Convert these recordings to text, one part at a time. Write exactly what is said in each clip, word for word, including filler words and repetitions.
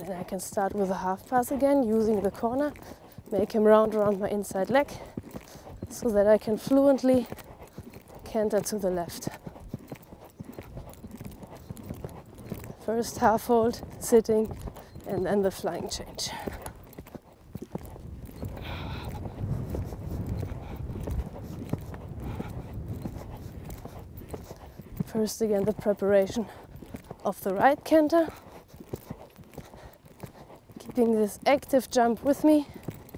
And I can start with a half pass again, using the corner, make him round around my inside leg, so that I can fluently canter to the left. First half hold, sitting, and then the flying change. First again the preparation of the right canter, keeping this active jump with me.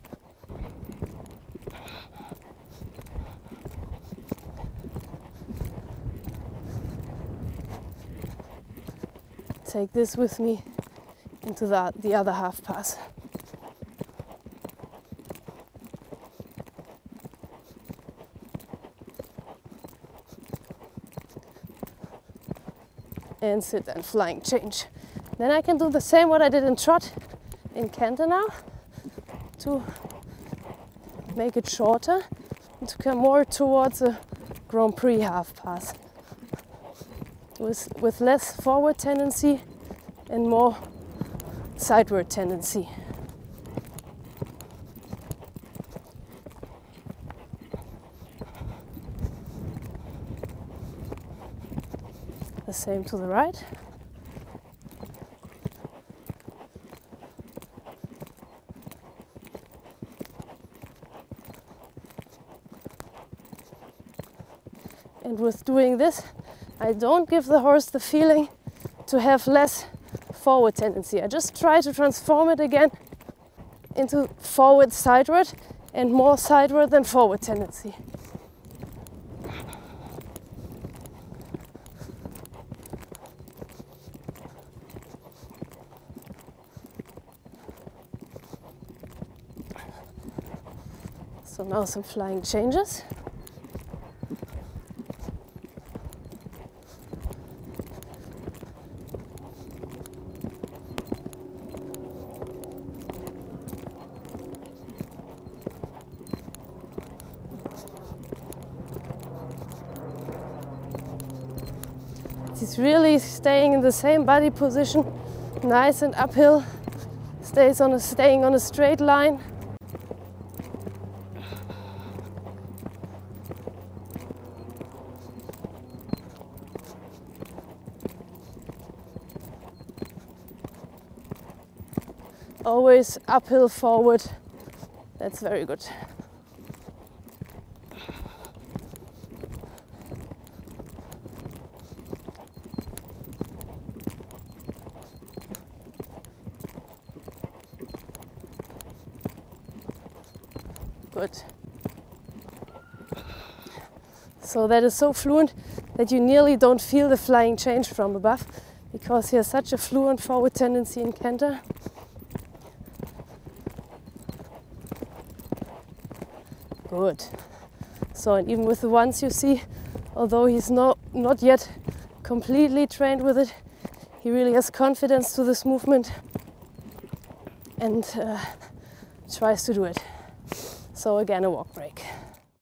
Take this with me into the, the other half pass. And sit and flying change. Then I can do the same what I did in trot in canter now, to make it shorter and to come more towards a Grand Prix half pass with, with less forward tendency and more sideward tendency. The same to the right. And with doing this, I don't give the horse the feeling to have less forward tendency. I just try to transform it again into forward sideward and more sideward than forward tendency. So now some flying changes. He's really staying in the same body position, nice and uphill, stays on a, staying on a straight line. Always uphill forward, that's very good. Good. So that is so fluent that you nearly don't feel the flying change from above, because he has such a fluent forward tendency in canter. Good. So, and even with the ones you see, although he's not, not yet completely trained with it, he really has confidence to this movement and uh, tries to do it. So again, a walk break.